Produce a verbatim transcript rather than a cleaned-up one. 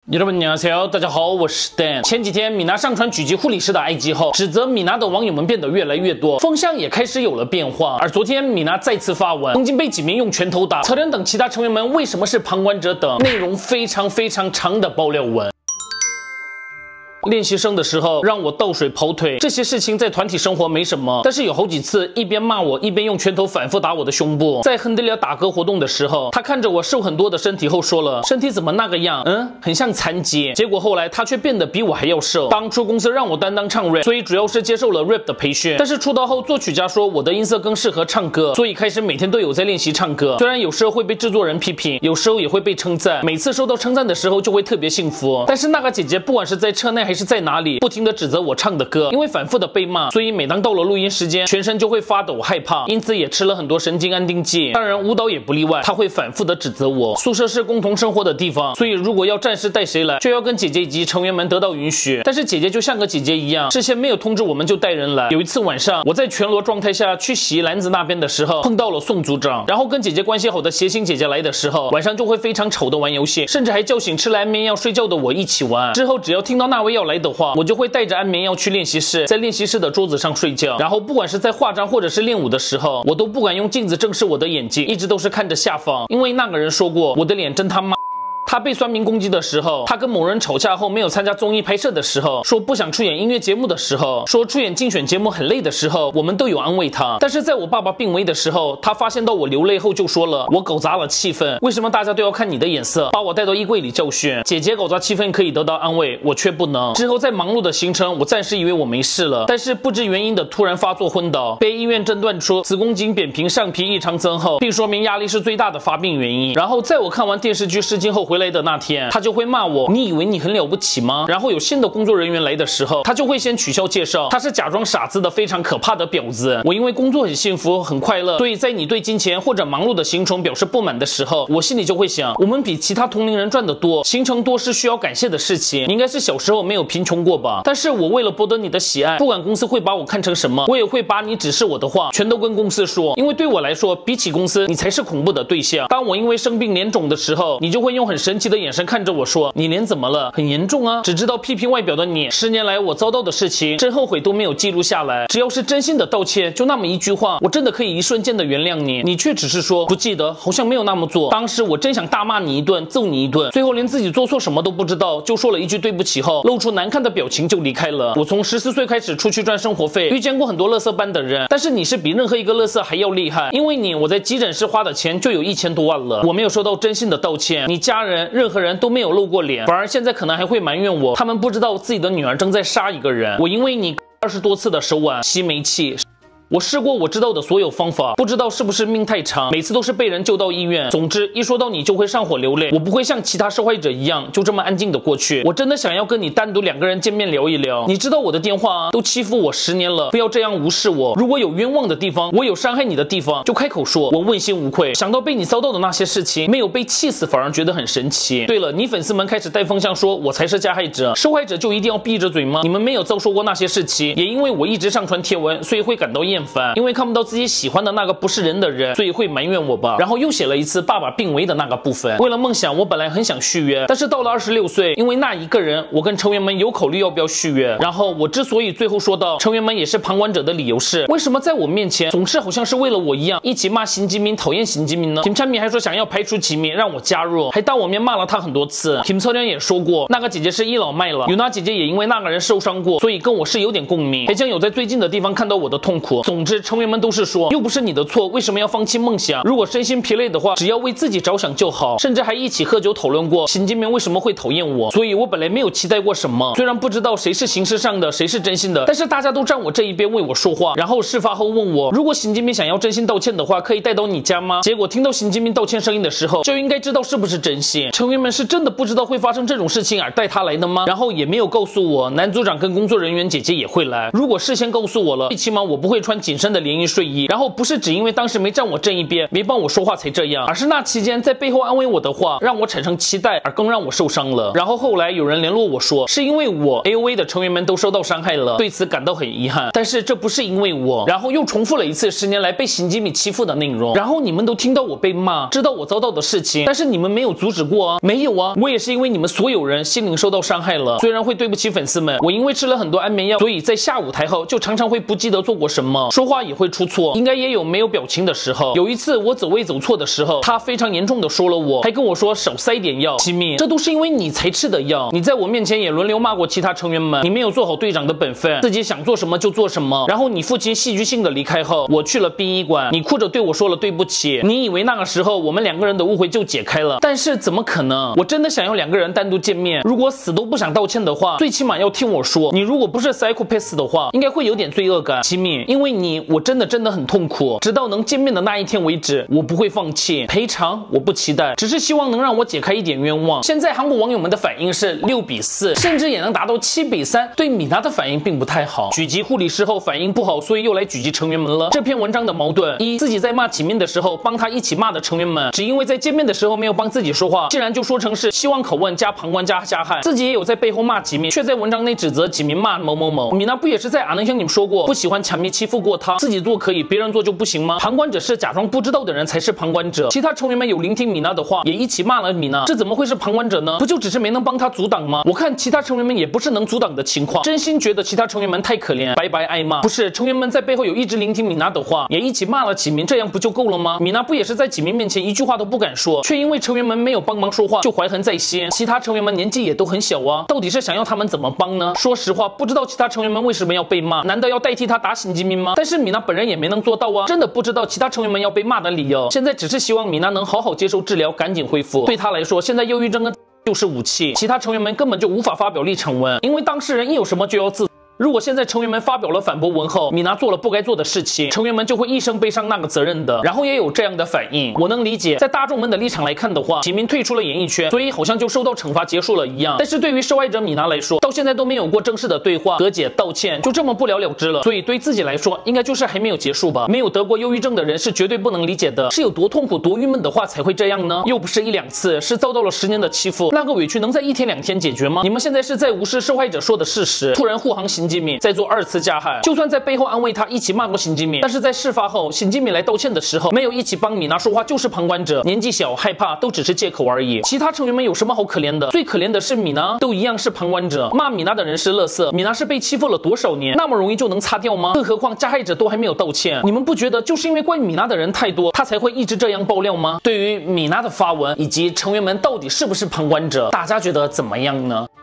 여러분 안녕하세요，大家好，我是 Dan。前几天米娜上传狙击护理师的 I G 后，指责米娜的网友们变得越来越多，风向也开始有了变化。而昨天米娜再次发文，曾经被几名用拳头打、侧脸等其他成员们为什么是旁观者等内容非常非常长的爆料文。 练习生的时候让我倒水跑腿，这些事情在团体生活没什么，但是有好几次一边骂我一边用拳头反复打我的胸部。在亨德利亚打歌活动的时候，他看着我瘦很多的身体后说了：“身体怎么那个样？嗯，很像残疾。”结果后来他却变得比我还要瘦。当初公司让我担当唱 rap， 所以主要是接受了 rap 的培训。但是出道后，作曲家说我的音色更适合唱歌，所以开始每天都有在练习唱歌。虽然有时候会被制作人批评，有时候也会被称赞，每次收到称赞的时候就会特别幸福。但是那个姐姐不管是在车内还是在哪里，不停地指责我唱的歌，因为反复的被骂，所以每当到了录音时间，全身就会发抖害怕，因此也吃了很多神经安定剂。当然舞蹈也不例外，她会反复的指责我。宿舍是共同生活的地方，所以如果要暂时带谁来，就要跟姐姐以及成员们得到允许。但是姐姐就像个姐姐一样，事先没有通知我们就带人来。有一次晚上，我在全裸状态下去洗衣篮子那边的时候，碰到了宋组长，然后跟姐姐关系好的谐星姐姐来的时候，晚上就会非常吵的玩游戏，甚至还叫醒吃了安眠药睡觉的我一起玩。之后只要听到那位要来的话，我就会带着安眠药去练习室，在练习室的桌子上睡觉。然后不管是在化妆或者是练舞的时候，我都不敢用镜子正视我的眼睛，一直都是看着下方，因为那个人说过我的脸真他妈。 他被酸民攻击的时候，他跟某人吵架后没有参加综艺拍摄的时候，说不想出演音乐节目的时候，说出演竞选节目很累的时候，我们都有安慰他。但是在我爸爸病危的时候，他发现到我流泪后就说了：“我搞砸了气氛，为什么大家都要看你的眼色？”把我带到衣柜里教训。姐姐搞砸气氛可以得到安慰，我却不能。之后在忙碌的行程，我暂时以为我没事了，但是不知原因的突然发作昏倒，被医院诊断出子宫颈扁平上皮异常增厚，并说明压力是最大的发病原因。然后在我看完电视剧《试镜》后回来的那天，他就会骂我：“你以为你很了不起吗？”然后有新的工作人员来的时候，他就会先取消介绍，他是假装傻子的非常可怕的婊子。我因为工作很幸福很快乐，所以在你对金钱或者忙碌的行程表示不满的时候，我心里就会想，我们比其他同龄人赚得多，行程多是需要感谢的事情。你应该是小时候没有贫穷过吧？但是我为了博得你的喜爱，不管公司会把我看成什么，我也会把你指示我的话全都跟公司说，因为对我来说，比起公司，你才是恐怖的对象。当我因为生病脸肿的时候，你就会用很神奇的眼神看着我说：“你脸怎么了？很严重啊！”只知道批评外表的你，十年来我遭到的事情，真后悔都没有记录下来。只要是真心的道歉，就那么一句话，我真的可以一瞬间的原谅你。你却只是说不记得，好像没有那么做。当时我真想大骂你一顿，揍你一顿，最后连自己做错什么都不知道，就说了一句对不起后，露出难看的表情就离开了。我从十四岁开始出去赚生活费，遇见过很多垃圾班的人，但是你是比任何一个垃圾还要厉害，因为你我在急诊室花的钱就有一千多万了。我没有收到真心的道歉，你家人任何人都没有露过脸，反而现在可能还会埋怨我，他们不知道自己的女儿正在杀一个人。我因为你二十多次的手腕吸煤气。 我试过我知道的所有方法，不知道是不是命太长，每次都是被人救到医院。总之，一说到你就会上火流泪。我不会像其他受害者一样就这么安静的过去。我真的想要跟你单独两个人见面聊一聊。你知道我的电话啊，都欺负我十年了，不要这样无视我。如果有冤枉的地方，我有伤害你的地方，就开口说，我问心无愧。想到被你遭到的那些事情，没有被气死，反而觉得很神奇。对了，你粉丝们开始带风向说我才是加害者，受害者就一定要闭着嘴吗？你们没有遭受过那些事情，也因为我一直上传贴文，所以会感到厌。 因为看不到自己喜欢的那个不是人的人，所以会埋怨我吧。然后又写了一次爸爸病危的那个部分。为了梦想，我本来很想续约，但是到了二十六岁，因为那一个人，我跟成员们有考虑要不要续约。然后我之所以最后说到成员们也是旁观者的理由是，为什么在我面前总是好像是为了我一样一起骂邢吉明、讨厌邢吉明呢？ Kim Chanmi 还说想要排除吉明，让我加入，还当我面骂了他很多次。Kim 侧亮也说过，那个姐姐是倚老卖老，有那姐姐也因为那个人受伤过，所以跟我是有点共鸣，还将有在最近的地方看到我的痛苦。总之。 成员们都是说，又不是你的错，为什么要放弃梦想？如果身心疲累的话，只要为自己着想就好。甚至还一起喝酒讨论过邢金明为什么会讨厌我。所以我本来没有期待过什么，虽然不知道谁是形式上的，谁是真心的，但是大家都站我这一边为我说话。然后事发后问我，如果邢金明想要真心道歉的话，可以带到你家吗？结果听到邢金明道歉声音的时候，就应该知道是不是真心。成员们是真的不知道会发生这种事情而带他来的吗？然后也没有告诉我，男组长跟工作人员姐姐也会来。如果事先告诉我了，最起码我不会穿紧身的连衣睡衣，然后不是只因为当时没站我这一边，没帮我说话才这样，而是那期间在背后安慰我的话让我产生期待，而更让我受伤了。然后后来有人联络我说，是因为我 A O A 的成员们都受到伤害了，对此感到很遗憾，但是这不是因为我。然后又重复了一次十年来被辛吉米欺负的内容。然后你们都听到我被骂，知道我遭到的事情，但是你们没有阻止过啊，没有啊，我也是因为你们所有人心灵受到伤害了。虽然会对不起粉丝们，我因为吃了很多安眠药，所以在下舞台后就常常会不记得做过什么，说话也会出错，应该也有没有表情的时候。有一次我走位走错的时候，他非常严重的说了我，还跟我说少塞点药。吉米，这都是因为你才吃的药，你在我面前也轮流骂过其他成员们，你没有做好队长的本分，自己想做什么就做什么。然后你父亲戏剧性的离开后，我去了殡仪馆，你哭着对我说了对不起，你以为那个时候我们两个人的误会就解开了，但是怎么可能？我真的想要两个人单独见面，如果死都不想道歉的话，最起码要听我说。你如果不是 psychopath 的话，应该会有点罪恶感。吉米，因为你我真的真的很痛苦，直到能见面的那一天为止，我不会放弃。赔偿我不期待，只是希望能让我解开一点冤枉。现在韩国网友们的反应是六比四，甚至也能达到七比三，对米娜的反应并不太好。狙击护理师后反应不好，所以又来狙击成员们了。这篇文章的矛盾一，自己在骂启明的时候帮他一起骂的成员们，只因为在见面的时候没有帮自己说话，竟然就说成是希望拷问加旁观加加害，自己也有在背后骂启明，却在文章内指责启明骂某某某。米娜不也是在俺能向你们说过，不喜欢强迷欺负过他，自己做可以，别人做就不行吗？旁观者是假装不知道的人才是旁观者，其他成员们有聆听米娜的话，也一起骂了米娜，这怎么会是旁观者呢？不就只是没能帮他阻挡吗？我看其他成员们也不是能阻挡的情况，真心觉得其他成员们太可怜，白白挨骂。不是，成员们在背后有一直聆听米娜的话，也一起骂了启明，这样不就够了吗？米娜不也是在启明面前一句话都不敢说，却因为成员们没有帮忙说话就怀恨在心。其他成员们年纪也都很小啊，到底是想要他们怎么帮呢？说实话，不知道其他成员们为什么要被骂，难道要代替他打辛吉明吗？但是米娜本人也没能做到啊，真的不知道其他成员们要被骂的理由。现在只是希望米娜能好好接受治疗，赶紧恢复。对他来说，现在忧郁症跟就是武器，其他成员们根本就无法发表立场文，因为当事人一有什么就要自。如果现在成员们发表了反驳文后，米娜做了不该做的事情，成员们就会一生背上那个责任的，然后也有这样的反应。我能理解，在大众们的立场来看的话，启明退出了演艺圈，所以好像就受到惩罚结束了一样。但是对于受害者米娜来说，到现在都没有过正式的对话、和解、道歉，就这么不了了之了。所以对自己来说，应该就是还没有结束吧。没有得过忧郁症的人是绝对不能理解的，是有多痛苦、多郁闷的话才会这样呢？又不是一两次，是遭到了十年的欺负，那个委屈能在一天两天解决吗？你们现在是在无视受害者说的事实，突然护航辛吉敏，在做二次加害。就算在背后安慰他，一起骂过辛吉敏，但是在事发后，辛吉敏来道歉的时候，没有一起帮米娜说话，就是旁观者。年纪小，害怕，都只是借口而已。其他成员们有什么好可怜的？最可怜的是米娜，都一样是旁观者。骂米娜的人是垃圾，米娜是被欺负了多少年，那么容易就能擦掉吗？更何况加害者都还没有道歉，你们不觉得就是因为怪米娜的人太多，他才会一直这样爆料吗？对于米娜的发文以及成员们到底是不是旁观者，大家觉得怎么样呢？